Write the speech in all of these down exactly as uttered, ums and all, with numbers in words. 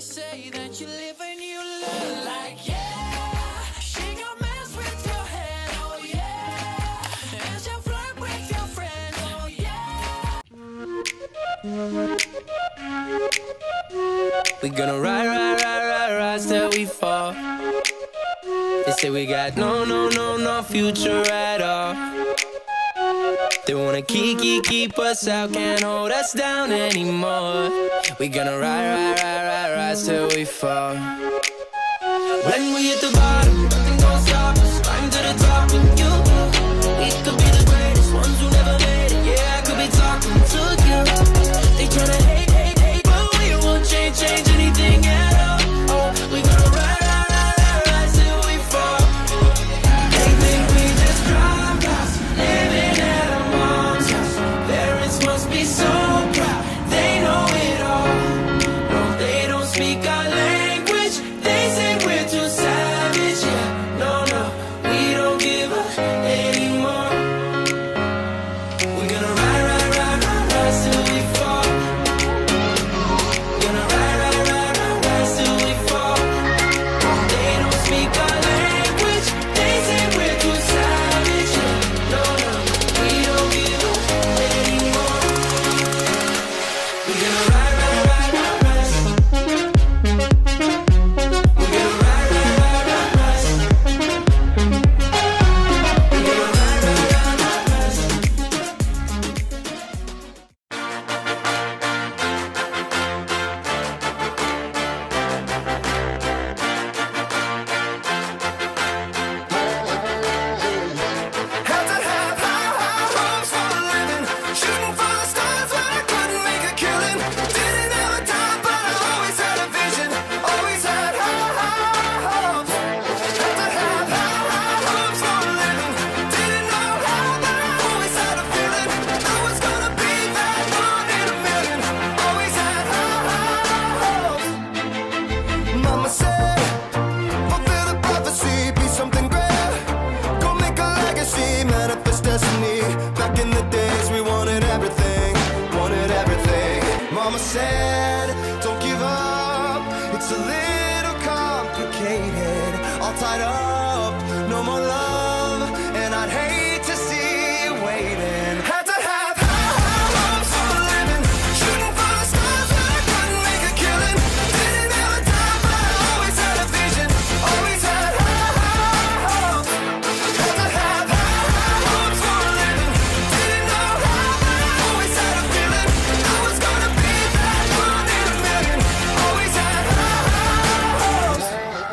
say that you live and you learn. Like, yeah, she gon' mess with your head, oh yeah. And she'll flirt with your friends, oh yeah. We gonna ride, ride, ride, ride, ride till we fall. They say we got no, no, no, no future at all. They wanna keep, keep, keep us out, can't hold us down anymore. We gonna ride, ride, ride, ride, ride till we fall. When we hit the bottom, nothing gon' stop us. Climb to the top with you. We could be the greatest ones who never made it. Yeah, I could be talking to you. They tryna hate, hate, hate, but we won't change, change anything at all. Oh, we gonna ride, ride, ride, ride, ride till we fall. They think we just drive past, living at our mom's house. Parents must be so proud, they know it all. No, they don't speak our language. They say we're too savage. Yeah, no, no, we don't give up anymore. We're gonna ride, ride, ride, ride, ride till we fall. Gonna ride, ride, ride, ride, ride till we fall. They don't speak our language. They say we're too savage. Yeah, no, no, we don't give up anymore. We're gonna ride, ride, ride, ride, ride. We're gonna ride, ride, ride, ride, ride. We're gonna ride, ride, ride, ride, ride. Had to have high, high hopes for a living. Shooting for the stars when I couldn't make a killing. Didn't have a dime, but I always had a vision. Always had high, high hopes. Had to have high, high hopes for a living. Didn't know how, but I always had a feeling. I was gonna be that one in a million. Always had high, high hopes. Mama said, fulfill the prophecy, be something great. Go make a legacy, manifest destiny. Back in the days we wanted everything, wanted everything. Mama said, don't give up, it's a little complicated. All tied up, no more love, and I'd hate to see you waiting. Had to have high, high hopes for a living. Shooting for the stars when I couldn't make a killing. Didn't have a dime, but I always had a vision. Always had high, high hopes. Had to have high, high hopes for a living. Didn't know how, but I always had a feeling. I was gonna be that one in a million. Always had high, high hopes.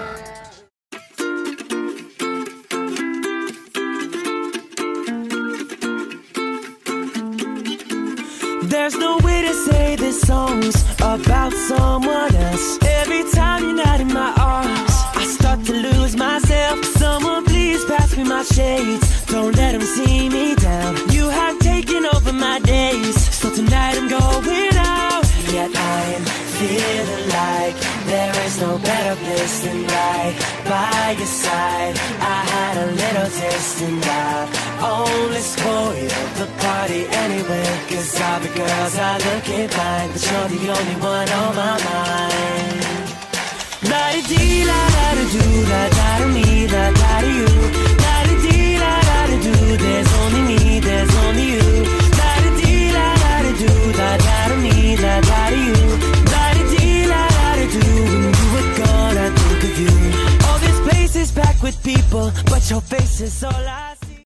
There's no way to say this song's about someone else. Every time you're not in my arms, I start to lose myself. Someone please pass me my shades, don't let them see me down. You have taken over my days, so tonight I'm going out. Yet I'm feeling like there is no better place than right by your side. I had a little taste and I only spoiled the party anyway. Cause all the girls are looking fine, but you're the only one on my mind. La-di-dee, la-da-da-do, la-da-da-me, la-da-da-you. La-di-dee, la-da-da-do, there's only me, there's only you. La-di-dee, la-da-da-do, la-da-da-me, la-da-da-you. La-di-dee, la-da-da-do, when you were gone I think of you. All this place is packed with people, but your face is all I